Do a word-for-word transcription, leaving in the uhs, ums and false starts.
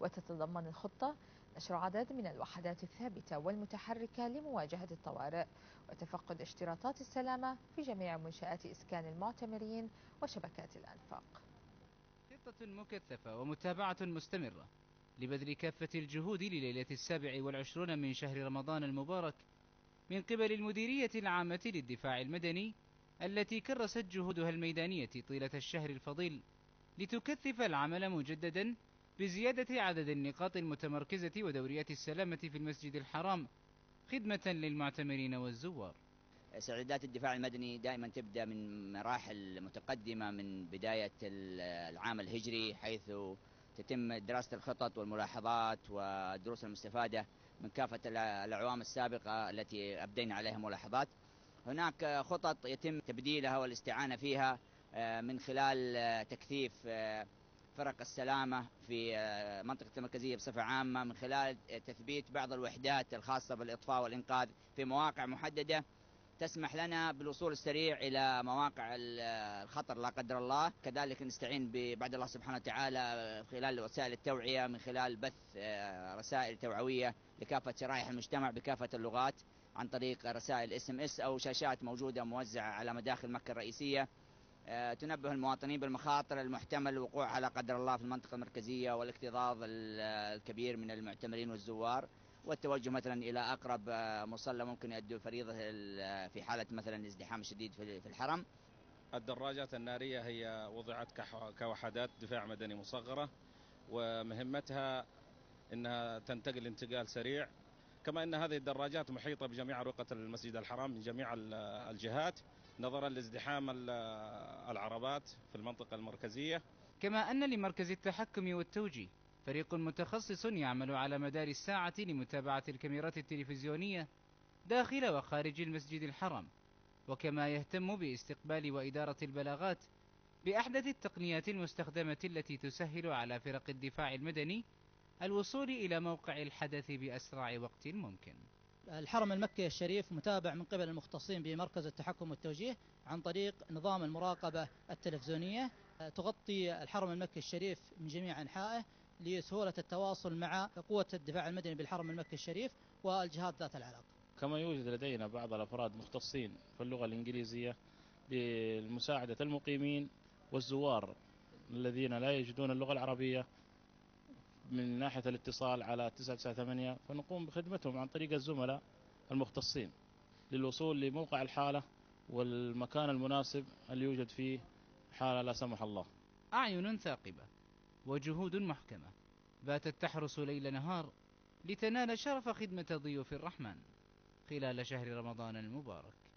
وتتضمن الخطة نشر عدد من الوحدات الثابتة والمتحركة لمواجهة الطوارئ وتفقد اشتراطات السلامة في جميع منشآت إسكان المعتمرين وشبكات الأنفاق. خطة مكثفة ومتابعة مستمرة لبذل كافة الجهود لليلة السابع والعشرون من شهر رمضان المبارك من قبل المديرية العامة للدفاع المدني، التي كرست جهودها الميدانية طيلة الشهر الفضيل لتكثف العمل مجددا بزيادة عدد النقاط المتمركزة ودوريات السلامة في المسجد الحرام خدمة للمعتمرين والزوار. استعدادات الدفاع المدني دائما تبدأ من مراحل متقدمة من بداية العام الهجري، حيث تتم دراسة الخطط والملاحظات والدروس المستفادة من كافة الأعوام السابقة التي أبدينا عليها ملاحظات. هناك خطط يتم تبديلها والاستعانة فيها من خلال تكثيف فرق السلامة في منطقة المركزية بصفة عامة، من خلال تثبيت بعض الوحدات الخاصة بالإطفاء والإنقاذ في مواقع محددة تسمح لنا بالوصول السريع إلى مواقع الخطر لا قدر الله. كذلك نستعين بعد الله سبحانه وتعالى خلال وسائل التوعية، من خلال بث رسائل توعوية لكافة شرائح المجتمع بكافة اللغات عن طريق رسائل اس ام اس أو شاشات موجودة موزعة على مداخل مكة الرئيسية تنبه المواطنين بالمخاطر المحتمل وقوعها لا قدر الله في المنطقة المركزية، والاكتظاظ الكبير من المعتمرين والزوار، والتوجه مثلا إلى أقرب مصلى ممكن يؤدوا الفريضة في حالة مثلا الازدحام الشديد في الحرم. الدراجات النارية هي وضعت كوحدات دفاع مدني مصغرة، ومهمتها أنها تنتقل انتقال سريع، كما أن هذه الدراجات محيطة بجميع أروقة المسجد الحرام من جميع الجهات نظرا لازدحام العربات في المنطقة المركزية. كما أن لمركز التحكم والتوجيه فريق متخصص يعمل على مدار الساعة لمتابعة الكاميرات التلفزيونية داخل وخارج المسجد الحرام، وكما يهتم باستقبال وإدارة البلاغات بأحدث التقنيات المستخدمة التي تسهل على فرق الدفاع المدني الوصول إلى موقع الحدث بأسرع وقت ممكن. الحرم المكي الشريف متابع من قبل المختصين بمركز التحكم والتوجيه عن طريق نظام المراقبة التلفزيونية، تغطي الحرم المكي الشريف من جميع أنحائه لسهولة التواصل مع قوة الدفاع المدني بالحرم المكي الشريف والجهات ذات العلاقة. كما يوجد لدينا بعض الأفراد مختصين في اللغة الإنجليزية لمساعدة المقيمين والزوار الذين لا يجدون اللغة العربية من ناحية الاتصال على تسعة تسعة ثمانية، فنقوم بخدمتهم عن طريق الزملاء المختصين للوصول لموقع الحالة والمكان المناسب اللي يوجد فيه حالة لا سمح الله. أعين ثاقبة وجهود محكمة باتت تحرس ليل نهار لتنال شرف خدمة ضيوف الرحمن خلال شهر رمضان المبارك.